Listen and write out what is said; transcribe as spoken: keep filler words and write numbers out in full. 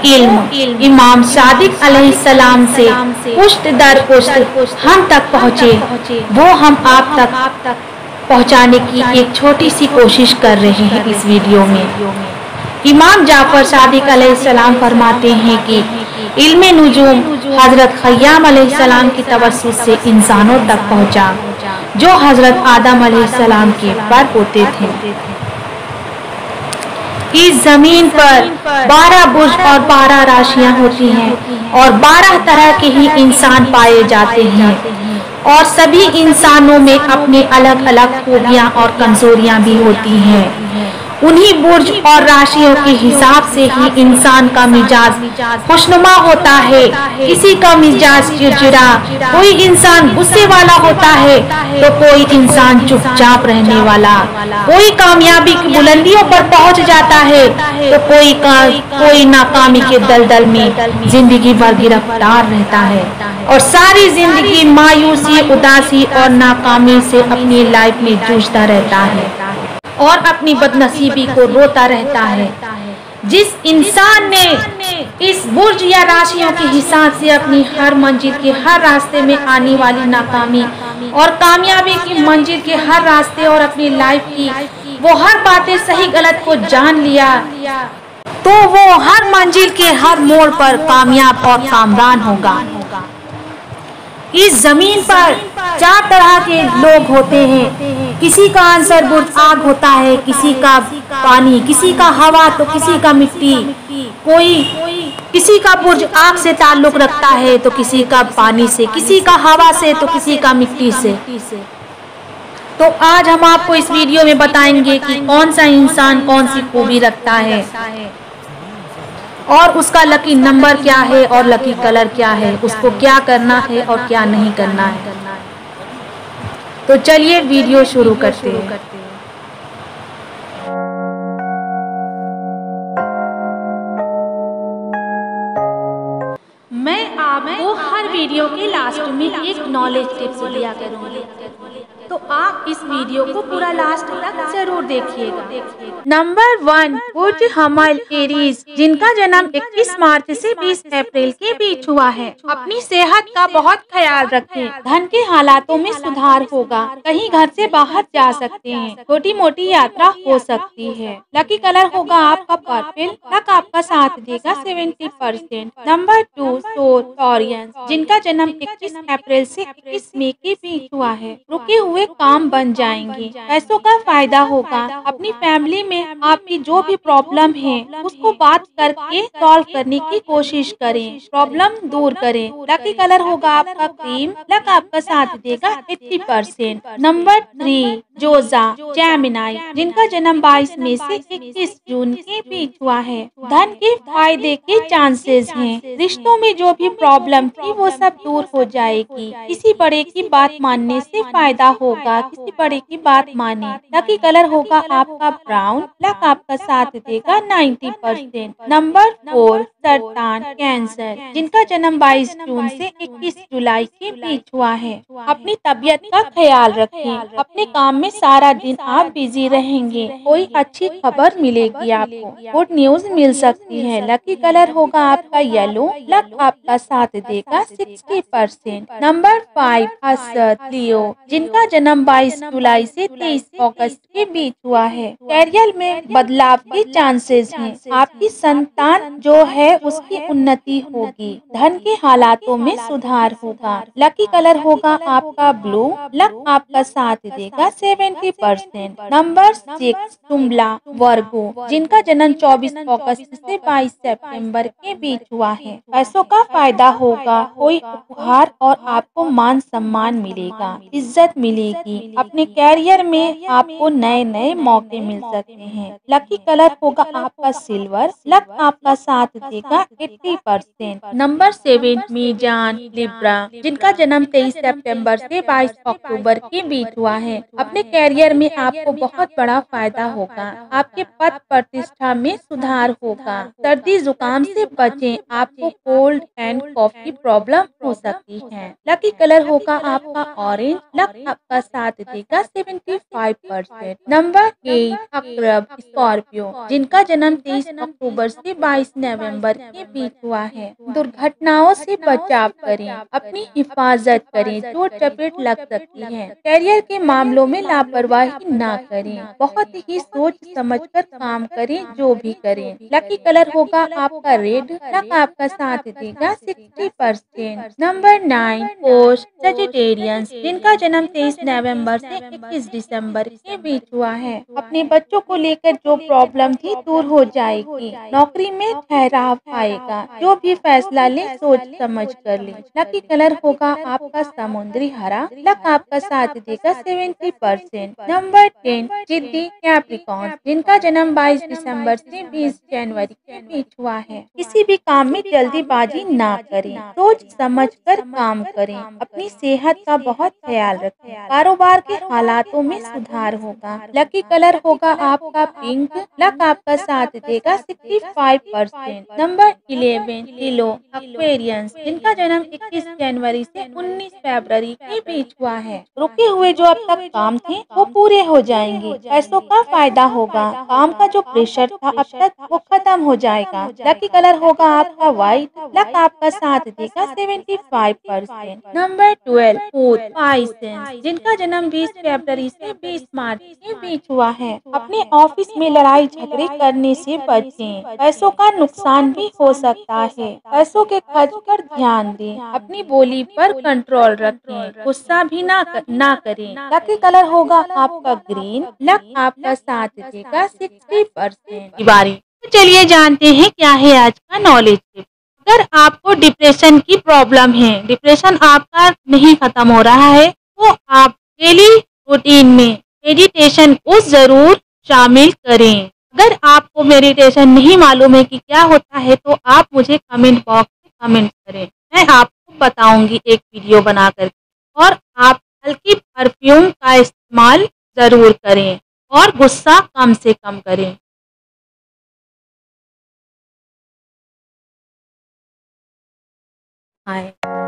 इल्म इमाम सादिक अलैहिस्सलाम से पुश्त दर पुश्त हम तक पहुँचे, वो हम आप तक पहुँचाने की एक छोटी सी कोशिश कर रहे हैं इस वीडियो में। इमाम जाफर सादिक अलैहिस्सलाम फरमाते हैं कि इल्मे नुजूम हजरत खय्याम अलैहिस्सलाम की तवस्सुत से इंसानों तक पहुँचा, जो हजरत आदम अलैहिस्सलाम के पर होते थे। इस जमीन पर बारह बुर्ज और बारह राशियां होती हैं और बारह तरह के ही इंसान पाए जाते हैं और सभी इंसानों में अपनी अलग अलग खूबियां और कमजोरियां भी होती हैं। उन्हीं बुर्ज और राशियों के हिसाब से ही इंसान का मिजाज खुशनुमा होता है, किसी का मिजाज चिड़चिड़ा, कोई इंसान गुस्से वाला होता है तो कोई इंसान चुपचाप रहने वाला, कोई कामयाबी की बुलंदियों पर पहुंच जाता है तो कोई का कोई नाकामी के दलदल में जिंदगी भर गिरफ्तार रहता है और सारी जिंदगी मायूसी, उदासी और नाकामी से अपनी लाइफ में जूझता रहता है और अपनी बदनसीबी को रोता रहता है। जिस इंसान ने इस बुर्ज या राशियों के हिसाब से अपनी हर मंजिल के हर रास्ते में आने वाली नाकामी और कामयाबी की मंजिल के हर रास्ते और अपनी लाइफ की वो हर बातें सही गलत को जान लिया, तो वो हर मंजिल के हर मोड़ पर कामयाब और कामरान होगा। इस जमीन पर चार तरह के लोग होते हैं, किसी का आंसर बुर्ज आग होता है, किसी का पानी, किसी का हवा तो किसी का मिट्टी, कोई किसी का बुर्ज आग से ताल्लुक रखता है तो किसी का पानी से, किसी का हवा से तो किसी का मिट्टी से। तो आज हम आपको इस वीडियो में बताएंगे कि कौन सा इंसान कौन सी खूबी रखता है और उसका लकी नंबर क्या है और लकी कलर क्या है, उसको क्या करना है और क्या नहीं करना है। तो चलिए वीडियो शुरू करते हैं। मैं आपको हर वीडियो के लास्ट में एक नॉलेज टिप्स दिया करूंगी, तो आप इस वीडियो को पूरा लास्ट तक जरूर देखिएगा। नंबर वन, बुर्ज हमल एरीज, जिनका जन्म इक्कीस मार्च से बीस अप्रैल के बीच हुआ है। अपनी सेहत का बहुत ख्याल रखें, धन के हालातों में सुधार होगा, कहीं घर से बाहर जा सकते हैं, छोटी मोटी यात्रा हो सकती है। लकी कलर होगा आपका पर्पल, लक आपका साथ देगा seventy percent. Number two, Taureans, जिनका जन्म इक्कीस अप्रैल से इक्कीस मई के बीच हुआ है। रुके हुए काम बन जाएंगे, पैसों का फायदा होगा। अपनी फैमिली में आपकी जो भी प्रॉब्लम है उसको बात करके सॉल्व करने की कोशिश करें, प्रॉब्लम दूर करें। लकी कलर होगा आपका क्रीम, लक आपका साथ देगा अस्सी परसेंट। नंबर थ्री, जोजा जेमिनी, जिनका जन्म बाईस मई से इक्कीस जून के बीच हुआ है। धन के फायदे के चांसेस हैं, रिश्तों में जो भी प्रॉब्लम थी वो सब दूर हो जाएगी। किसी बड़े की बात मानने से फायदा होगा, किसी बड़े की बात माने। लकी कलर होगा आपका ब्राउन, लक आपका साथ देगा नब्बे परसेंट। नंबर फोर, सरतान कैंसर, जिनका जन्म बाईस जून से इक्कीस जुलाई के बीच हुआ है। अपनी तबीयत का ख्याल रखें, अपने काम में सारा दिन आप बिजी रहेंगे, कोई अच्छी खबर मिलेगी, आपको गुड न्यूज मिल सकती है। लकी कलर होगा आपका येलो, लक आपका साथ देगा सिक्सटी परसेंट। नंबर फाइव, असद लियो, जिनका जन्म बाईस जुलाई से तेईस अगस्त के बीच हुआ है। कैरियर में बदलाव के चांसेस हैं, आपकी संतान जो है उसकी उन्नति होगी, धन के हालातों में सुधार होगा। लकी कलर होगा आपका ब्लू, लक आपका साथ देगा सेवेंटी परसेंट। नंबर सिक्स, तुमला वर्गो, जिनका जन्म चौबीस अगस्त से बाईस सितंबर के बीच हुआ है। पैसों का फायदा होगा, कोई उपहार और आपको मान सम्मान मिलेगा, इज्जत मिलेगी। अपने कैरियर में आपको नए नए मौके मिल सकते हैं। लकी कलर होगा आपका सिल्वर, लक आपका साथ देगा अस्सी परसेंट। नंबर सेवन, मीजान लिब्रा, जिनका जन्म तेईस सितंबर से बाईस अक्टूबर के बीच हुआ है। अपने कैरियर में आपको बहुत बड़ा फायदा होगा, आपके पद प्रतिष्ठा में सुधार होगा। सर्दी जुकाम से बचें, आपको कोल्ड एंड कॉफ की प्रॉब्लम हो सकती है। लकी कलर होगा आपका ऑरेंज, लक आपका साथ देगा पचहत्तर परसेंट। नंबर एट अक्रब स्कॉर्पियो, जिनका जन्म तेईस अक्टूबर से बाईस नवंबर के बीच हुआ है। दुर्घटनाओं से बचाव करें, अपनी हिफाजत करें, चोट चपेट लग सकती है। करियर के मामलों में लापरवाही ना करें, बहुत ही सोच समझकर काम करें जो भी करें। लकी कलर होगा आपका रेड, लक आपका साथ देगा साठ परसेंट। नंबर नाइन पोस्ट सेजिटेरियंस, जिनका जन्म तेईस नवंबर से इक्कीस दिसंबर के बीच हुआ है। अपने बच्चों को लेकर जो प्रॉब्लम थी दूर हो जाएगी। नौकरी में ठहराव आएगा, जो भी फैसला ले सोच समझ कर ले। लकी कलर होगा आपका समुद्री हरा, लक आपका साथ देगा सत्तर परसेंट। नंबर टेन जिद्दी कैप्रिकॉर्न, जिनका जन्म बाईस दिसंबर से बीस जनवरी के बीच हुआ है। किसी भी काम में जल्दीबाजी ना करें, सोच समझ कर काम करें। अपनी सेहत का बहुत ख्याल रखें, कारोबार के हालातों में सुधार होगा। लकी कलर होगा आपका पिंक, लक आपका साथ देगा पैंसठ परसेंट। नंबर इलेवन लियो एक्वेरियंस, जिनका जन्म इक्कीस जनवरी से उन्नीस फरवरी के बीच हुआ है। रुके हुए जो अब तक काम थे वो पूरे हो जाएंगे, पैसों का फायदा होगा, काम का जो प्रेशर था अब तक वो खत्म हो जाएगा। लकी कलर होगा आपका व्हाइट, लक आपका साथ देगा पचहत्तर परसेंट। नंबर ट्वेल्व फूड पाइसेंस, जिनका जन्म बीस फरवरी से बीस मार्च के बीच हुआ है। अपने ऑफिस में लड़ाई झगड़े करने से बचें, पैसों का नुकसान भी हो सकता है। पैसों के खर्च पर ध्यान दें, अपनी बोली पर कंट्रोल रखें, गुस्सा भी ना कर, ना करें। लकी कलर होगा आपका ग्रीन, लक आपका साथ देगा साठ परसेंट। बारी तो चलिए जानते हैं क्या है आज का नॉलेज टिप। अगर आपको डिप्रेशन की प्रॉब्लम है, डिप्रेशन आपका नहीं खत्म हो रहा है, तो आप डेली रूटीन में मेडिटेशन को जरूर शामिल करें। अगर आपको मेडिटेशन नहीं मालूम है कि क्या होता है तो आप मुझे कमेंट बॉक्स में कमेंट करें, मैं आपको बताऊंगी एक वीडियो बनाकर। और आप हल्की परफ्यूम का इस्तेमाल जरूर करें और गुस्सा कम से कम करें। हाय।